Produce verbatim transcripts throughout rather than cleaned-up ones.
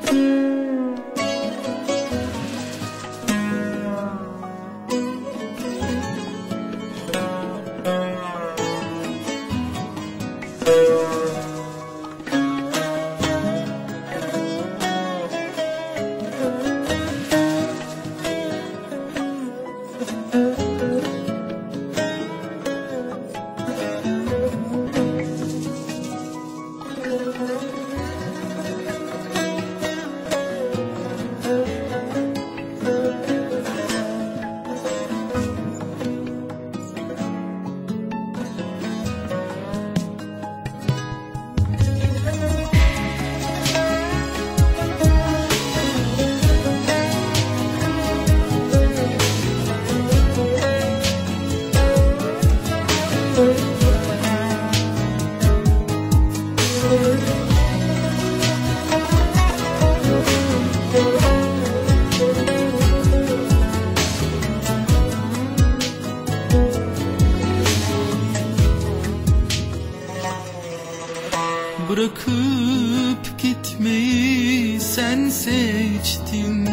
Bırakıp gitmeyi sen seçtin.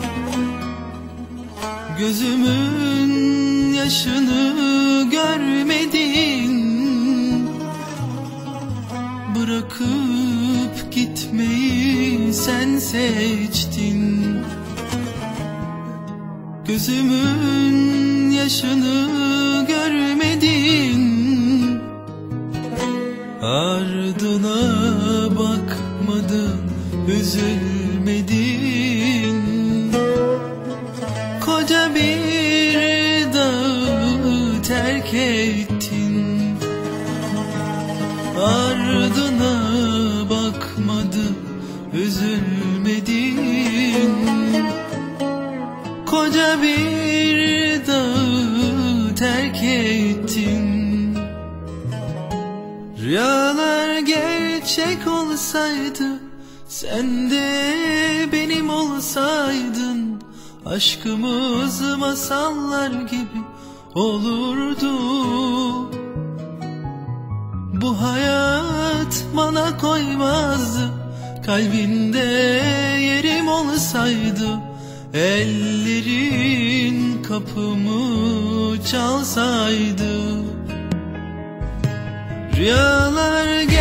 Gözümün yaşını görmedin. Bırakıp gitmeyi sen seçtin. Gözümün yaşını görmedin. Ardına bakmadın, üzülmedin. Koca bir dağı terk ettin. Ardına bakmadın, üzülmedin. Koca bir dağı terk ettin. Rüyalar gerçek olsaydı, sen de benim olsaydın, aşkımız masallar gibi olurdu. Bu hayat bana koymazdı, kalbinde yerim olsaydı, ellerin kapımı çalsaydı. Rüyalar